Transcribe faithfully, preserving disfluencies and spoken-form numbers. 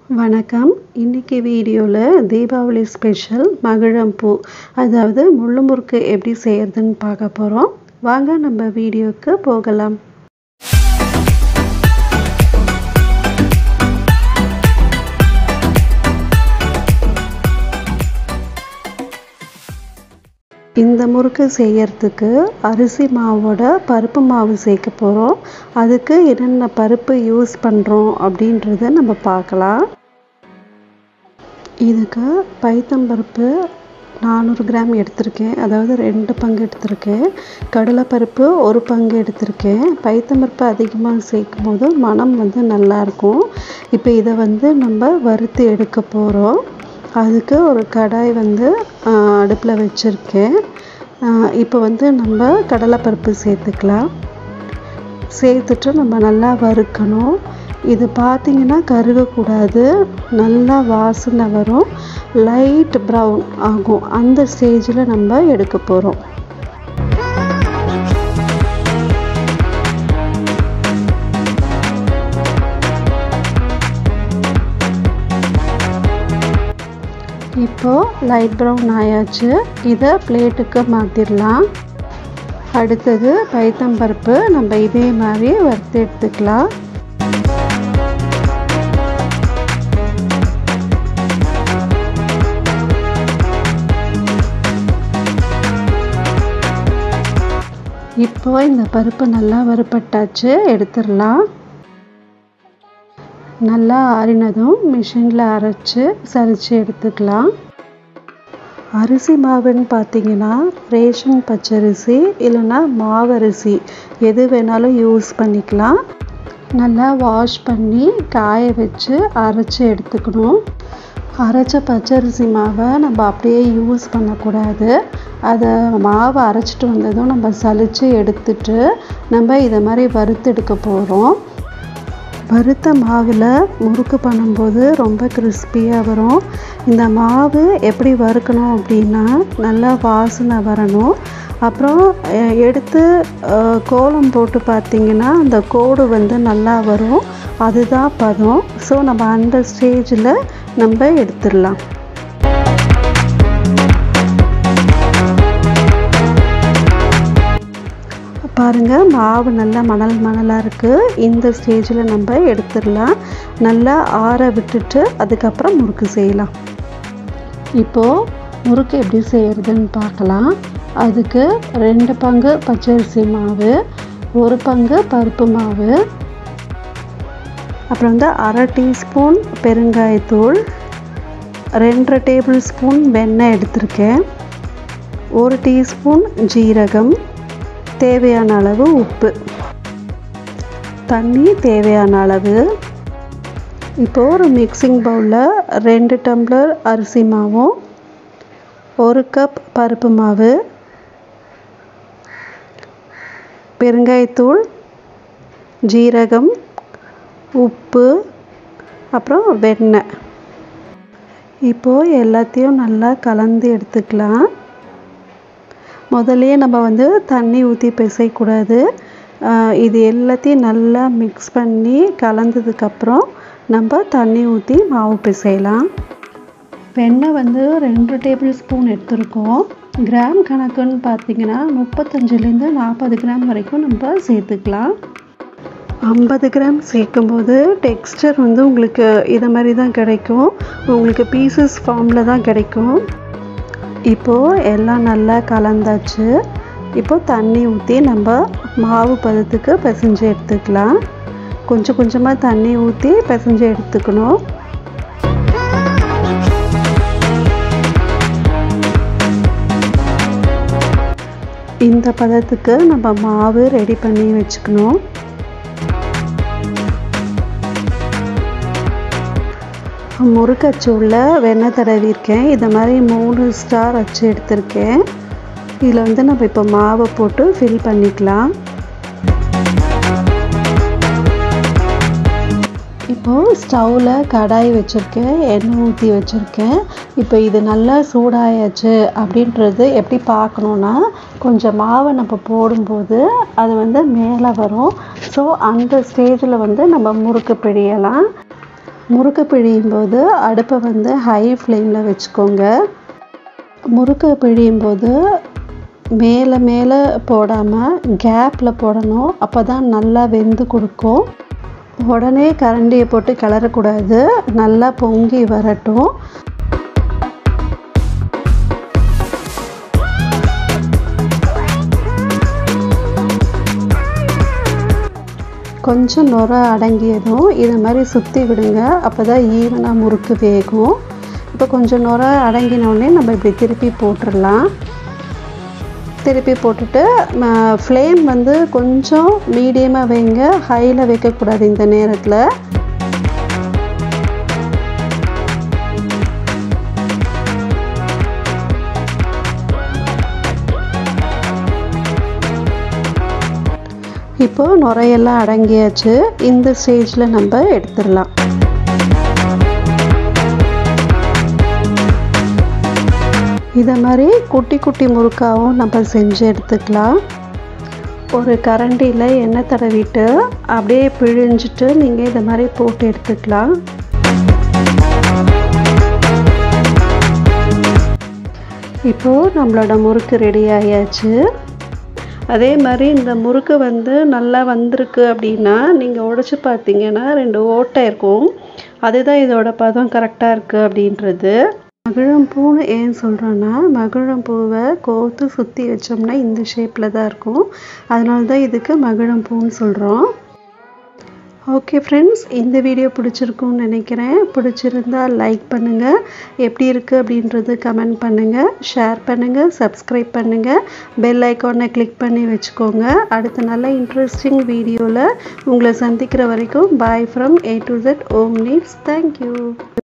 வணக்கம். இன்னைக்கு வீடியோவில் தீபாவளி ஸ்பெஷல் மகிழம்பூ, அதாவது முள்ளு முறுக்கு எப்படி செய்யறதுன்னு பார்க்க போகிறோம். வாங்க நம்ம வீடியோவுக்கு போகலாம். இந்த முறுக்கு செய்யறதுக்கு அரிசி மாவோட பருப்பு மாவு சேர்க்க போகிறோம். அதுக்கு என்னென்ன பருப்பு யூஸ் பண்ணுறோம் அப்படின்றத நம்ம பார்க்கலாம். இதுக்கு பைத்தம்பருப்பு நானூறு கிராம் எடுத்திருக்கேன், அதாவது ரெண்டு பங்கு எடுத்திருக்கேன். கடலைப்பருப்பு ஒரு பங்கு எடுத்திருக்கேன். பைத்தம்பருப்பு அதிகமாக சேர்க்கும் போது மனம் வந்து நல்லாயிருக்கும். இப்போ இதை வந்து நம்ம வறுத்து எடுக்க போகிறோம். அதுக்கு ஒரு கடாய் வந்து அடுப்பில் வச்சுருக்கேன். இப்போ வந்து நம்ம கடலைப்பருப்பு சேர்த்துக்கலாம். சேர்த்துட்டு நம்ம நல்லா வறுக்கணும். இது பார்த்திங்கன்னா கருகக்கூடாது, நல்லா வாசனை வரும், லைட் ப்ரௌன் ஆகும். அந்த ஸ்டேஜில் நம்ம எடுக்க போகிறோம். இப்போது லைட் ப்ரௌன் ஆயாச்சு. இதை பிளேட்டுக்கு மாற்றிடலாம். அடுத்தது பைத்தம்பருப்பு நம்ம இதே மாதிரி வறுத்து எடுத்துக்கலாம். இப்போ இந்த பருப்பு நல்லா வறுபட்டாச்சு, எடுத்துடலாம். நல்லா ஆறினதும் மிஷினில் அரைச்சி சலிச்சு எடுத்துக்கலாம். அரிசி மாவுன்னு பார்த்தீங்கன்னா ரேஷன் பச்சரிசி இல்லைன்னா மாவரிசி எது வேணாலும் யூஸ் பண்ணிக்கலாம். நல்லா வாஷ் பண்ணி காய வச்சு அரைச்சி எடுத்துக்கணும். அரைச்ச பச்சரிசி மாவை நம்ம அப்படியே யூஸ் பண்ணக்கூடாது. அதை மாவை அரைச்சிட்டு வந்ததும் நம்ம சலிச்சு எடுத்துட்டு நம்ம இதை மாதிரி வறுத்து எடுக்க போகிறோம். வறுத்த மாவில் முறுக்கு பண்ணும்போது ரொம்ப கிறிஸ்பியாக வரும். இந்த மாவு எப்படி வறுக்கணும் அப்படின்னா நல்லா வாசனை வரணும். அப்புறம் எடுத்து கோலம் போட்டு பார்த்திங்கன்னா அந்த கோடு வந்து நல்லா வரும். அதுதான் பதம். ஸோ நம்ம அந்த ஸ்டேஜில் நம்ம எடுத்துடலாம். பாருங்கள், மாவு நல்லா மணல் மணலாக இருக்குது. இந்த ஸ்டேஜில் நம்ம எடுத்துடலாம். நல்லா ஆற விட்டுட்டு அதுக்கப்புறம் முறுக்கு செய்யலாம். இப்போது முறுக்கு எப்படி செய்கிறதுன்னு பார்க்கலாம். அதுக்கு ரெண்டு பங்கு பச்சரிசி மாவு, ஒரு பங்கு பருப்பு மாவு, அப்புறம் வந்து அரை டீஸ்பூன் பெருங்காயத்தூள், ரெண்டரை டேபிள் ஸ்பூன் வெண்ணெய் எடுத்திருக்கேன், ஒரு டீஸ்பூன் ஜீரகம், தேவையான அளவு உப்பு, தண்ணி தேவையான அளவு. இப்போது ஒரு மிக்சிங் பவுலில் ரெண்டு டம்ளர் அரிசி மாவும் ஒரு கப் பருப்பு மாவு, பெருங்காயத்தூள், ஜீரகம், உப்பு, அப்புறம் வெண்ணெய். இப்போது எல்லாத்தையும் நல்லா கலந்து எடுத்துக்கலாம். முதல்லையே நம்ம வந்து தண்ணி ஊற்றி பிசையக்கூடாது. இது எல்லாத்தையும் நல்லா மிக்ஸ் பண்ணி கலந்ததுக்கப்புறம் நம்ம தண்ணி ஊற்றி மாவு பிசையலாம். வெண்ணெய் வந்து ரெண்டு டேபிள் ஸ்பூன் எடுத்துருக்கோம். கிராம் கணக்குன்னு பார்த்திங்கன்னா முப்பத்தஞ்சுலேருந்து நாற்பது கிராம் வரைக்கும் நம்ம சேர்த்துக்கலாம். ஐம்பது கிராம் சேர்க்கும்போது டெக்ஸ்டர் வந்து உங்களுக்கு இதை மாதிரி தான் கிடைக்கும். உங்களுக்கு பீசஸ் ஃபார்மில் தான் கிடைக்கும். இப்போது எல்லாம் நல்லா கலந்தாச்சு. இப்போது தண்ணி ஊற்றி நம்ம மாவு பதத்துக்கு பிசைஞ்சு எடுத்துக்கலாம். கொஞ்சம் கொஞ்சமாக தண்ணி ஊற்றி பிசைஞ்சு எடுத்துக்கணும். இந்த பதத்துக்கு நம்ம மாவு ரெடி பண்ணி வச்சுக்கணும். முறுக்கு அச்சு உள்ள வெண்ணெய் தடவிருக்கேன். இதை மாதிரி மூணு ஸ்டார் அச்சு எடுத்திருக்கேன். இதில் வந்து நம்ம இப்போ மாவை போட்டு ஃபில் பண்ணிக்கலாம். இப்போது ஸ்டவ்வில் கடாய் வச்சுருக்கேன், எண்ணெய் ஊற்றி வச்சுருக்கேன். இப்போ இது நல்லா சூடாயாச்சு அப்படின்றது எப்படி பார்க்கணுன்னா, கொஞ்சம் மாவை நம்ம போடும்போது அது வந்து மேலே வரும். ஸோ அந்த ஸ்டேஜில் வந்து நம்ம முறுக்கு பிழியலாம். முறுக்கு பிழியும் போது அடுப்பை வந்து ஹை ஃப்ளேமில் வச்சுக்கோங்க. முறுக்கு பிழியும் போது மேலே மேலே போடாமல் கேப்பில் போடணும். அப்போ தான் நல்லா வெந்து கொடுக்கும். உடனே கரண்டியை போட்டு கிளறக்கூடாது. நல்லா பொங்கி வரட்டும். கொஞ்சம் நுர அடங்கியதும் இதை மாதிரி சுற்றி விடுங்க. அப்போ தான் ஈவனாக முறுக்கு வேகும். இப்போ கொஞ்சம் நுர அடங்கினோடனே நம்ம இப்படி திருப்பி போட்டுடலாம். திருப்பி போட்டுட்டு ஃப்ளேம் வந்து கொஞ்சம் மீடியமாக வைங்க, ஹையில் வைக்கக்கூடாது இந்த நேரத்தில். இப்போ நுரையெல்லாம் அடங்கியாச்சு. இந்த ஸ்டேஜில் நம்ம எடுத்துடலாம். இதை மாதிரி குட்டி குட்டி முறுக்காவும் நம்ம செஞ்சு எடுத்துக்கலாம். ஒரு கரண்டியில் எண்ணெய் தடவிட்டு அப்படியே பிழிஞ்சிட்டு நீங்கள் இதை மாதிரி போட்டு எடுத்துக்கலாம். இப்போது நம்மளோட முறுக்கு ரெடி ஆயாச்சு. அதே மாதிரி இந்த முறுக்கு வந்து நல்லா வந்திருக்கு அப்படின்னா நீங்கள் உடைச்சி பார்த்தீங்கன்னா ரெண்டு ஓட்டை இருக்கும். அதுதான் இதோட பதம் கரெக்டாக இருக்குது அப்படின்றது. மகிழம்பூன்னு ஏன் சொல்கிறோன்னா, மகிழம்பூவை கோர்த்து சுற்றி வச்சோம்னா இந்த ஷேப்பில் தான் இருக்கும். அதனால தான் இதுக்கு மகிழம்பூன்னு சொல்கிறோம். ஓகே ஃப்ரெண்ட்ஸ், இந்த வீடியோ பிடிச்சிருக்கும்னு நினைக்கிறேன். பிடிச்சிருந்தா லைக் பண்ணுங்கள், எப்படி இருக்குது அப்படின்றது கமெண்ட் பண்ணுங்கள், ஷேர் பண்ணுங்கள், சப்ஸ்கிரைப் பண்ணுங்கள், பெல் ஐக்கானை கிளிக் பண்ணி வச்சுக்கோங்க. அடுத்த நல்ல இன்ட்ரெஸ்டிங் வீடியோவில் உங்களை சந்திக்கிற வரைக்கும் bye from A to Z home needs. Thank you.